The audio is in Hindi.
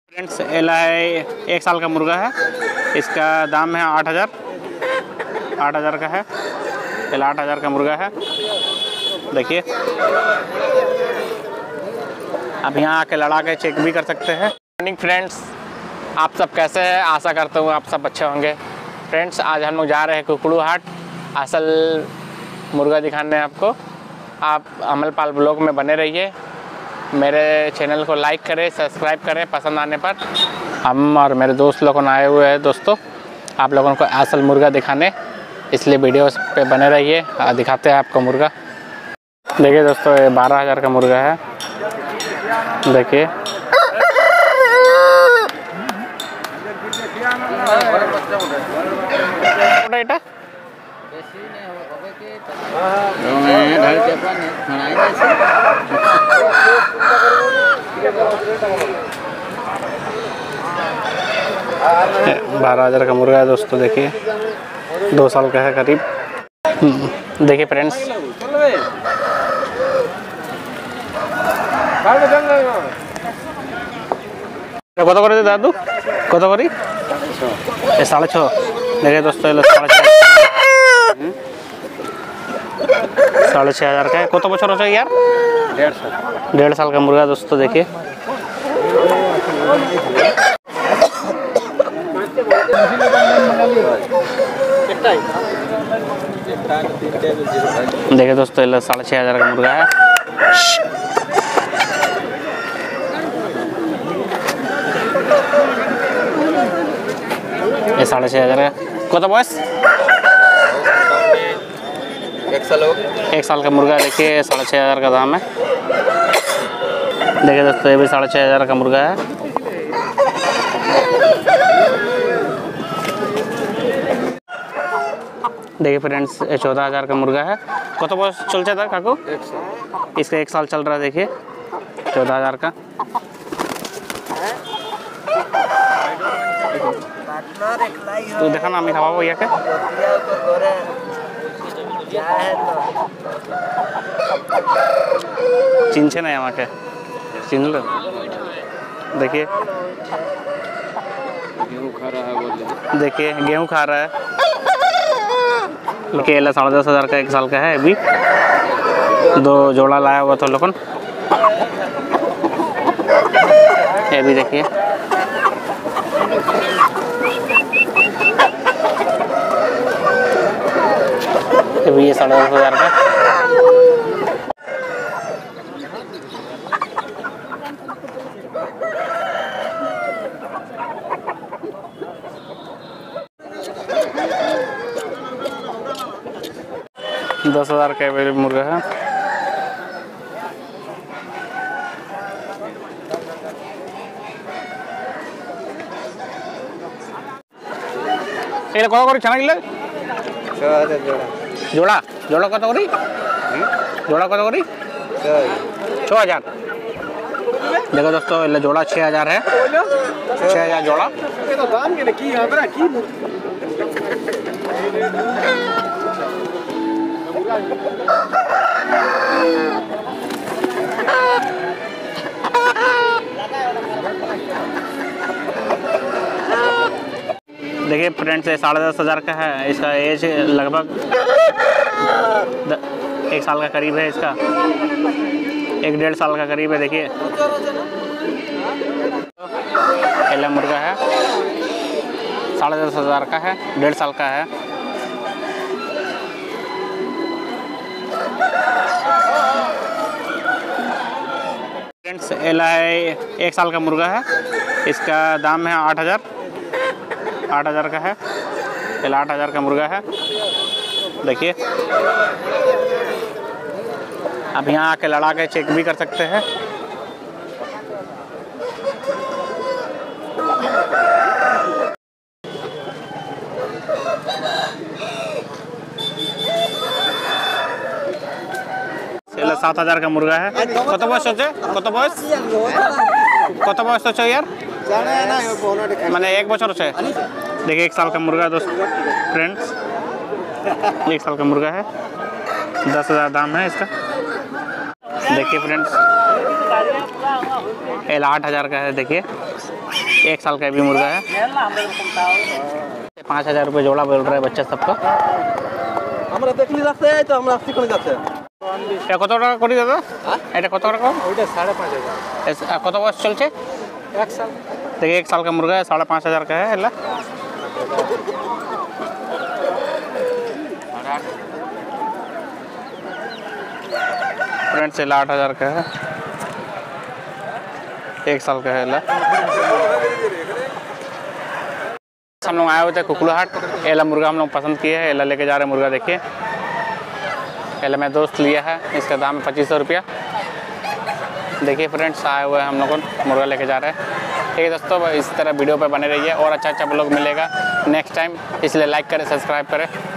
फ्रेंड्स एला है 1 साल का मुर्गा है। इसका दाम है 8,000 का है। एला 8,000 का मुर्गा है। देखिए आप यहाँ आके लड़ा के चेक भी कर सकते हैं। मॉर्निंग फ्रेंड्स, आप सब कैसे हैं? आशा करता हूँ आप सब अच्छे होंगे। फ्रेंड्स आज हम लोग जा रहे हैं कुकड़ू हाट असल मुर्गा दिखाने आपको। आप अमलपाल ब्लॉग में बने रहिए। मेरे चैनल को लाइक करें, सब्सक्राइब करें पसंद आने पर। हम और मेरे दोस्त लोगों आए हुए हैं दोस्तों आप लोगों को असल मुर्गा दिखाने, इसलिए वीडियो पे बने रहिए। दिखाते हैं आपको मुर्गा। देखिए दोस्तों ये 12,000 का मुर्गा है। देखिए बारह 12,000 का मुर्गा है दोस्तों। देखिए 2 साल का है करीब। देखिए फ्रेंड्स कत कर दादू कत करी 6.5। देखिए दोस्तों 6,500 का है। कत बचर हो यार? 1.5 साल का मुर्गा दोस्तों। देखिए देखिए दोस्तों 6,500 का मुर्गा है। ये 6,500 का कत बयस 1 साल का मुर्गा। देखिए 6,500 का दाम है। देखिए दोस्तों ये भी 6,500 का मुर्गा है। देखिए फ्रेंड्स ये 14,000 का मुर्गा है। कत बयस चलता था काकू? इसका 1 साल चल रहा है। देखिए 14,000 का। तो देखा ना, खावा भैया के चिन्हे ना यहाँ के चिन्ह लो। देखिए गेहूँ खा रहा है। देखिए गेहूँ खा रहा है। 10,500 का 1 साल का है। अभी 2 जोड़ा लाया हुआ था लोगन। ये भी देखिए ये 10,500 का। $10,000 का मुर्गा है। ये कौन चना जोड़ा जोड़ा कत करी जोड़ा कत करी 6,000। देखो दोस्तों जोड़ा 6,000 है। 6,000 जोड़ा। देखिए फ्रेंड्स ये 10,500 का है। इसका एज लगभग 1 साल का करीब है। इसका 1-1.5 साल का करीब है। देखिए पहला मुर्गा है 10,500 का है। 1.5 साल का है। फ्रेंड्स एला है 1 साल का मुर्गा है। इसका दाम है 8,000 का है। एला 8,000 का मुर्गा है। देखिए आप यहाँ आके लड़ा के चेक भी कर सकते हैं। एला 7,000 का मुर्गा है। कत बयस सोचे कत बयस सोचो यार मैंने 1 बचर से। देखिए 1 साल का मुर्गा दोस्त फ्रेंड्स 1 साल का मुर्गा है। 10,000 दाम है इसका। देखिए फ्रेंड्स एल 8,000 का है। देखिए 1 साल का भी मुर्गा है। 5000 रुपये जोड़ा बोल रहा है बच्चा सबका। আমরা দেখলি রাখতে তো আমরা আসছি কোন যাচ্ছে এটা কত টাকা করে দাদা? এটা কত টাকা? ওইটা 5500 কত বয়স চলছে? 1 साल देखिए 1 साल का मुर्गा है, 5500 का है। एला फ्रेंड्स 8000 का है, 1 साल का है। एला हम लोग आए हुए थे कुकड़ूहाट। एला मुर्गा हम लोग पसंद किए हैं, एला लेके जा रहे हैं मुर्गा। देखिए एला मेरा दोस्त लिया है, इसका दाम है 2500 रुपया। देखिए फ्रेंड्स आए हुए हैं हम लोग मुर्गा लेके जा रहे हैं। ठीक है दोस्तों, इस तरह वीडियो पे बने रहिए और अच्छा ब्लॉग मिलेगा नेक्स्ट टाइम, इसलिए लाइक करें, सब्सक्राइब करें।